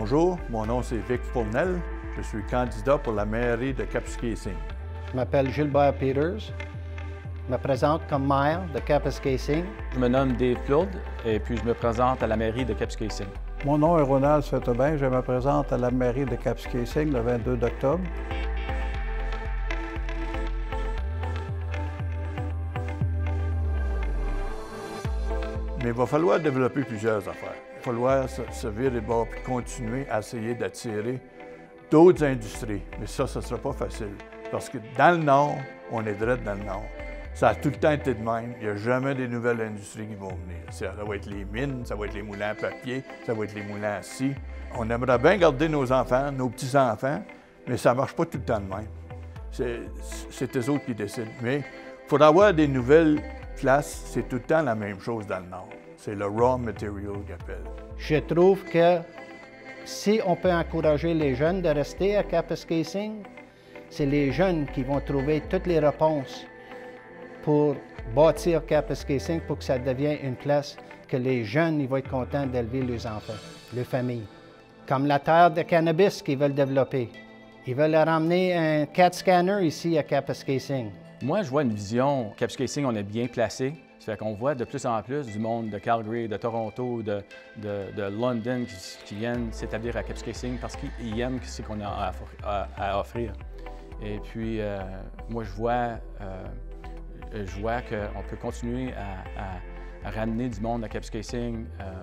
Bonjour, mon nom c'est Vic Fournel. Je suis candidat pour la mairie de Kapuskasing. Je m'appelle Gilbert Peters. Je me présente comme maire de Kapuskasing. Je me nomme Dave Flood et puis je me présente à la mairie de Kapuskasing. Mon nom est Ronald Saint-Aubin. Je me présente à la mairie de Kapuskasing le 22 octobre. Mais il va falloir développer plusieurs affaires. Il va falloir se virer de bord et continuer à essayer d'attirer d'autres industries. Mais ça ne sera pas facile. Parce que dans le Nord, on est direct dans le Nord. Ça a tout le temps été de même. Il n'y a jamais des nouvelles industries qui vont venir. Ça va être les mines, ça va être les moulins à papier, ça va être les moulins à scie. On aimerait bien garder nos enfants, nos petits-enfants, mais ça ne marche pas tout le temps de même. C'est eux autres qui décident. Mais pour avoir des nouvelles places, c'est tout le temps la même chose dans le Nord. C'est le raw material qu'ils appellent. Je trouve que si on peut encourager les jeunes de rester à Kapuskasing, c'est les jeunes qui vont trouver toutes les réponses pour bâtir Kapuskasing pour que ça devienne une place que les jeunes ils vont être contents d'élever leurs enfants, leurs familles. Comme la terre de cannabis qu'ils veulent développer. Ils veulent ramener un CAT scanner ici à Kapuskasing. Moi, je vois une vision. Kapuskasing, on est bien placé. Ça fait qu'on voit de plus en plus du monde de Calgary, de Toronto, de London qui viennent s'établir à Kapuskasing parce qu'ils aiment ce qu'on a à offrir. Et puis, moi, je vois qu'on peut continuer à ramener du monde à Kapuskasing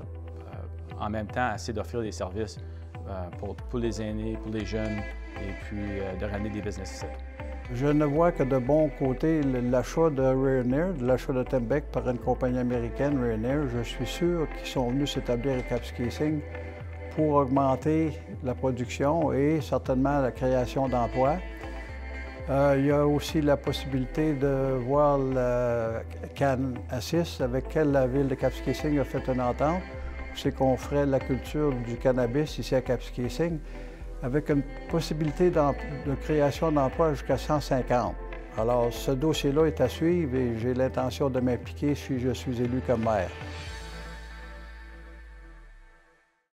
en même temps, essayer d'offrir des services pour les aînés, pour les jeunes, et puis de ramener des business ici. Je ne vois que de bon côté l'achat de Ryanair, de l'achat de Tembec par une compagnie américaine, Ryanair. Je suis sûr qu'ils sont venus s'établir à Kapuskasing pour augmenter la production et certainement la création d'emplois. Il y a aussi la possibilité de voir la Cannes Assis avec laquelle la ville de Kapuskasing a fait une entente. C'est qu'on ferait la culture du cannabis ici à Kapuskasing avec une possibilité de création d'emplois jusqu'à 150. Alors, ce dossier-là est à suivre et j'ai l'intention de m'impliquer si je suis élu comme maire.